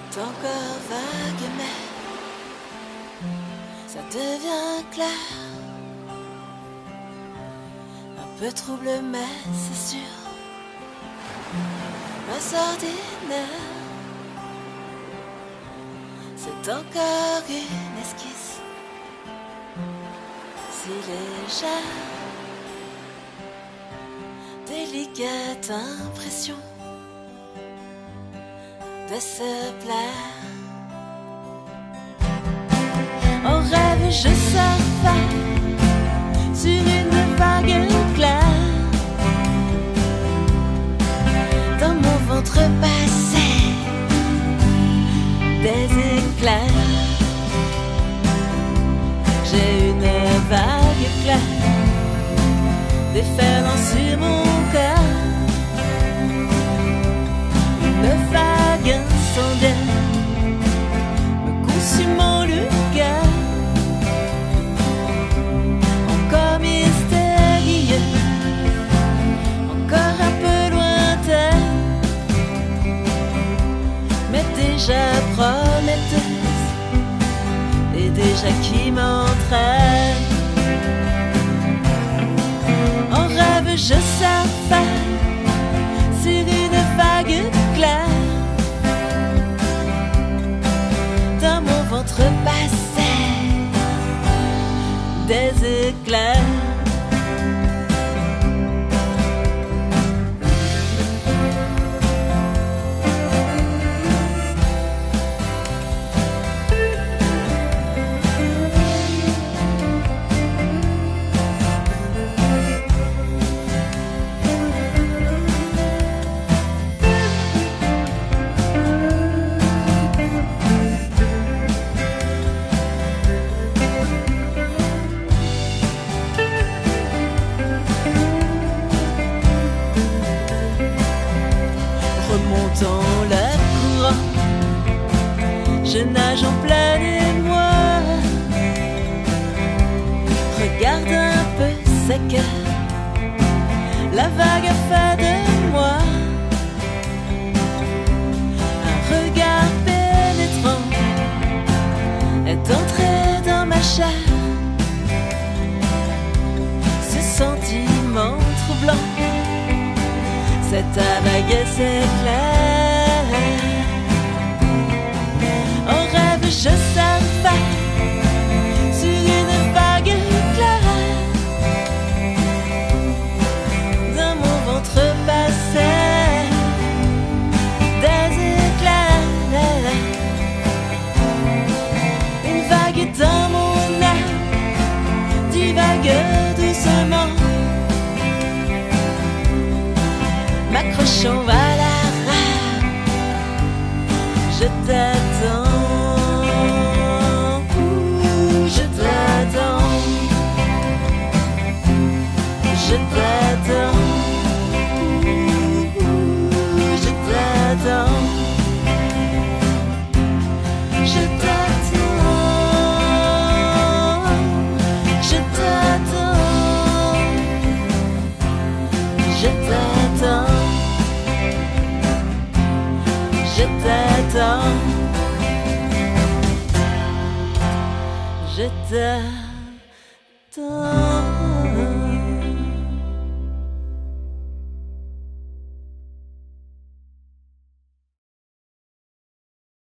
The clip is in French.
C'est encore vague, mais ça devient clair. Un peu trouble, mais c'est sûr. Moins ordinaire. C'est encore une esquisse si légère. Délicate impression de se plaire. En rêve, je surfe sur une vague claire. Dans mon ventre passait des éclairs. J'ai une vague claire déferlant sur mon cœur. Une vague incendiaire me consumant le cœur. Encore mystérieux, encore un peu lointain, mais déjà prometteuse et déjà qui m'entraîne. En rêve, je surfe sur une vague claire. Dans mon ventre passaient des éclairs. Remontant le courant, je nage en plein émoi. Regarde un peu sa cœur, la vague a fait de moi un regard pénétrant est entré dans ma chair. Ce sentiment troublant, cette vague s'éclaire. En rêve, je surfe sur une vague claire. Dans mon ventre passaient des éclairs. Une vague dans mon âme divague doucement, m'accrochant à la rame. Je t'attends, je t'attends, je t'attends, je t'attends, je t'attends, je t'attends, je t'attends. Je t'attends, je t'attends.